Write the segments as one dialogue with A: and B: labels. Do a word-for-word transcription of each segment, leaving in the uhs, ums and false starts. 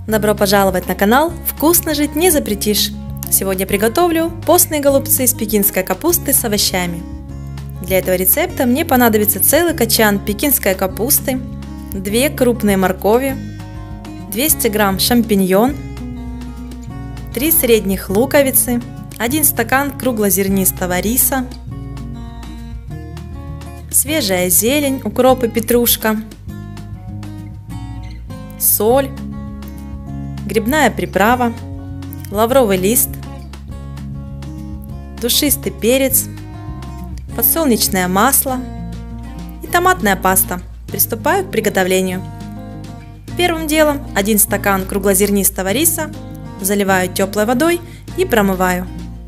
A: Добро пожаловать на канал «Вкусно жить не запретишь». Сегодня приготовлю постные голубцы из пекинской капусты с овощами. Для этого рецепта мне понадобится целый кочан пекинской капусты, две крупные моркови, двести грамм шампиньон, три средних луковицы, один стакан круглозернистого риса, свежая зелень, укроп и петрушка, соль, грибная приправа, лавровый лист, душистый перец, подсолнечное масло и томатная паста. Приступаю к приготовлению. Первым делом один стакан круглозернистого риса заливаю теплой водой и промываю.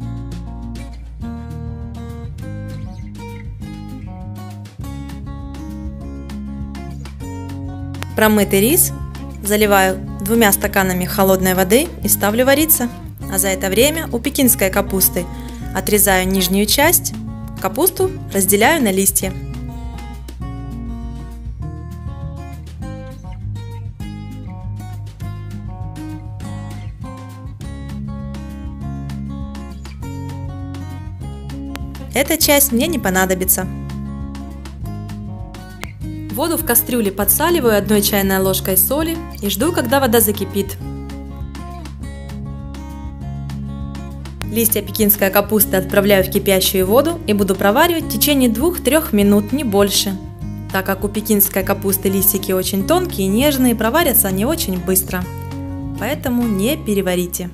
A: Промытый рис заливаю двумя стаканами холодной воды и ставлю вариться. А за это время у пекинской капусты отрезаю нижнюю часть, капусту разделяю на листья. Эта часть мне не понадобится. Воду в кастрюле подсаливаю одной чайной ложкой соли и жду, когда вода закипит. Листья пекинской капусты отправляю в кипящую воду и буду проваривать в течение двух-трёх минут, не больше. Так как у пекинской капусты листики очень тонкие и нежные, проварятся они очень быстро. Поэтому не переварите.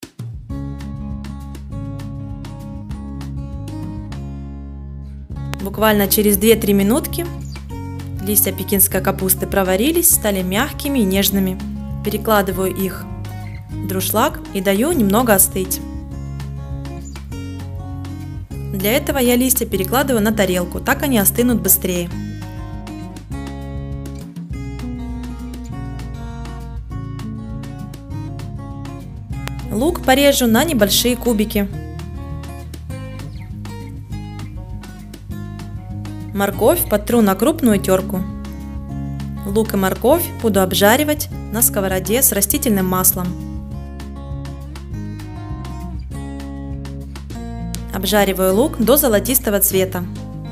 A: Буквально через две-три минутки листья пекинской капусты проварились, стали мягкими и нежными. Перекладываю их в дуршлаг и даю немного остыть. Для этого я листья перекладываю на тарелку, так они остынут быстрее. Лук порежу на небольшие кубики. Морковь потру на крупную терку. Лук и морковь буду обжаривать на сковороде с растительным маслом. Обжариваю лук до золотистого цвета.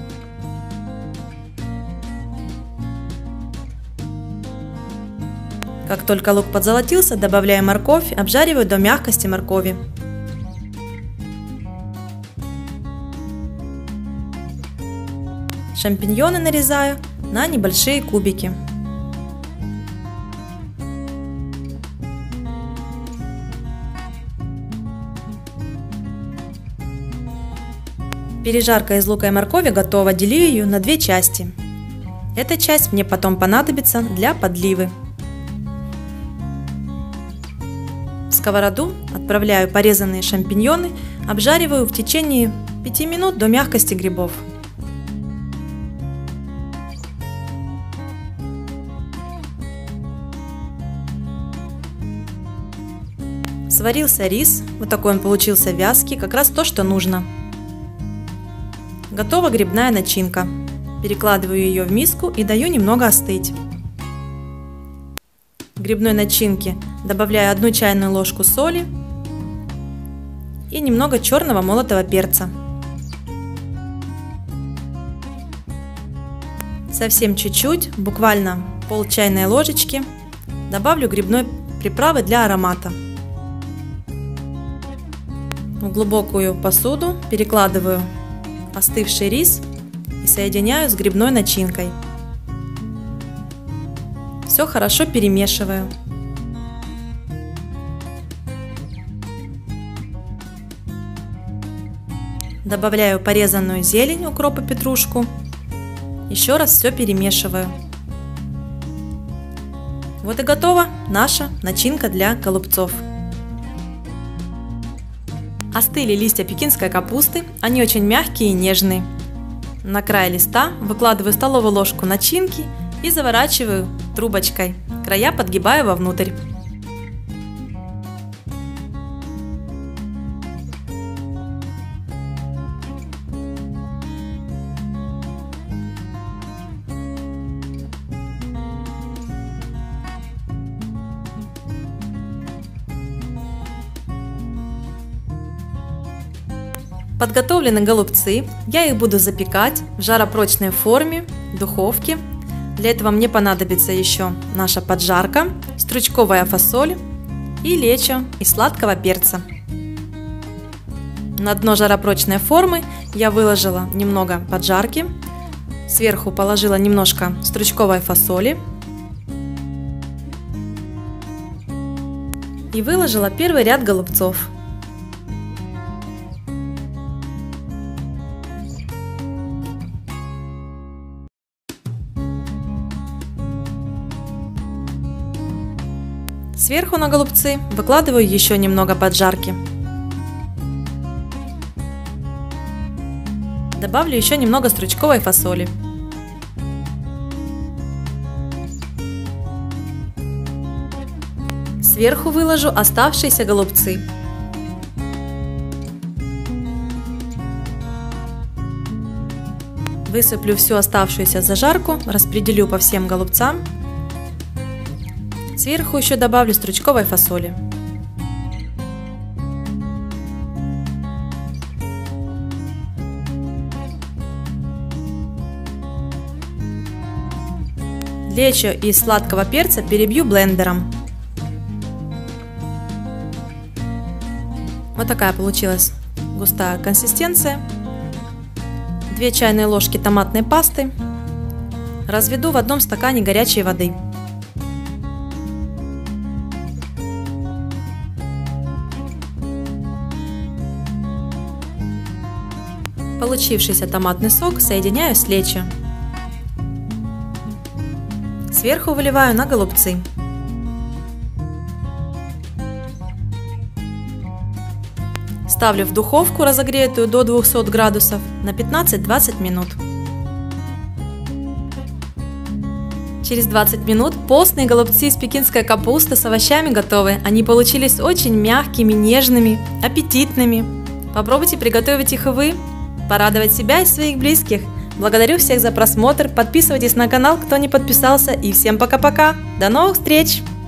A: Как только лук подзолотился, добавляю морковь, обжариваю до мягкости моркови. Шампиньоны нарезаю на небольшие кубики. Пережарка из лука и моркови готова, делю ее на две части. Эта часть мне потом понадобится для подливы. В сковороду отправляю порезанные шампиньоны, обжариваю в течение пяти минут до мягкости грибов. Сварился рис, вот такой он получился вязкий, как раз то, что нужно. Готова грибная начинка. Перекладываю ее в миску и даю немного остыть. В грибной начинке добавляю одну чайную ложку соли и немного черного молотого перца. Совсем чуть-чуть, буквально пол чайной ложечки, добавлю грибной приправы для аромата. В глубокую посуду перекладываю остывший рис и соединяю с грибной начинкой. Все хорошо перемешиваю. Добавляю порезанную зелень, укроп и петрушку. Еще раз все перемешиваю. Вот и готова наша начинка для голубцов. Остыли листья пекинской капусты, они очень мягкие и нежные. На край листа выкладываю столовую ложку начинки и заворачиваю трубочкой. Края подгибаю вовнутрь. Подготовлены голубцы. Я их буду запекать в жаропрочной форме в духовке. Для этого мне понадобится еще наша поджарка, стручковая фасоль и лечо из сладкого перца. На дно жаропрочной формы я выложила немного поджарки, сверху положила немножко стручковой фасоли и выложила первый ряд голубцов. Сверху на голубцы выкладываю еще немного поджарки. Добавлю еще немного стручковой фасоли. Сверху выложу оставшиеся голубцы. Высыплю всю оставшуюся зажарку, распределю по всем голубцам. Сверху еще добавлю стручковой фасоли. Лечо из сладкого перца перебью блендером. Вот такая получилась густая консистенция. две чайные ложки томатной пасты. Разведу в одном стакане горячей воды. Получившийся томатный сок соединяю с лечо. Сверху выливаю на голубцы. Ставлю в духовку, разогретую до двухсот градусов, на пятнадцать-двадцать минут. Через двадцать минут постные голубцы из пекинской капусты с овощами готовы. Они получились очень мягкими, нежными, аппетитными. Попробуйте приготовить их и вы. Порадовать себя и своих близких. Благодарю всех за просмотр, подписывайтесь на канал, кто не подписался, и всем пока-пока, до новых встреч!